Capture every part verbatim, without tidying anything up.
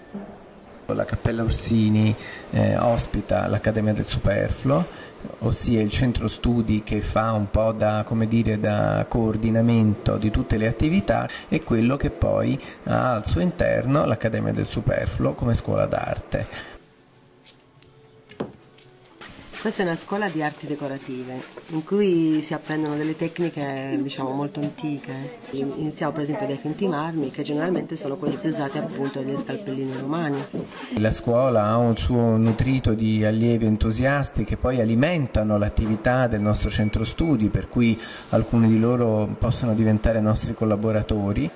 La Cappella Orsini eh, ospita l'Accademia del Superfluo, ossia il centro studi che fa un po' da, come dire, da coordinamento di tutte le attività, e quello che poi ha al suo interno l'Accademia del Superfluo come scuola d'arte. Questa è una scuola di arti decorative in cui si apprendono delle tecniche, diciamo, molto antiche. Iniziamo per esempio dai finti marmi, che generalmente sono quelli più usati appunto dagli scalpellini romani. La scuola ha un suo nutrito di allievi entusiasti che poi alimentano l'attività del nostro centro studi, per cui alcuni di loro possono diventare nostri collaboratori.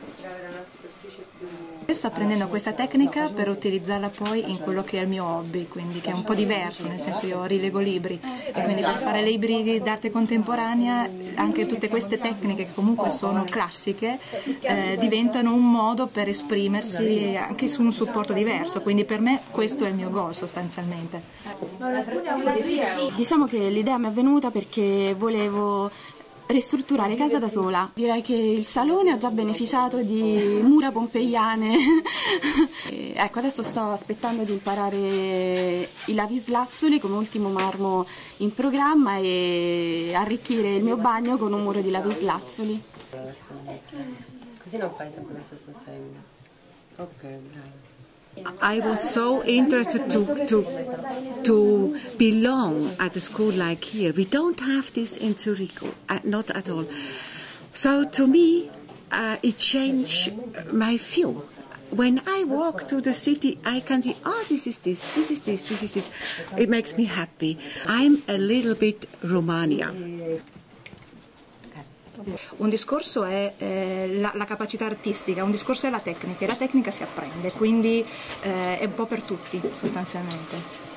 Io sto apprendendo questa tecnica per utilizzarla poi in quello che è il mio hobby, quindi che è un po' diverso, nel senso io rilego libri e quindi per fare libri d'arte contemporanea anche tutte queste tecniche che comunque sono classiche eh, diventano un modo per esprimersi anche su un supporto diverso, quindi per me questo è il mio goal sostanzialmente. Diciamo che l'idea mi è venuta perché volevo ristrutturare casa da sola. Direi che il salone ha già beneficiato di mura pompeiane. Ecco, adesso sto aspettando di imparare i lapislazzuli come ultimo marmo in programma e arricchire il mio bagno con un muro di lapislazzuli. Così non fai sempre lo stesso segno. Ok, bravo. I was so interested to, to, to belong at a school like here. We don't have this in Zurich, uh, not at all. So to me, uh, it changed my view. When I walk through the city, I can see, oh, this is this, this is this, this is this. It makes me happy. I'm a little bit Romania. Un discorso è eh, la, la capacità artistica, un discorso è la tecnica, e la tecnica si apprende, quindi eh, è un po' per tutti sostanzialmente.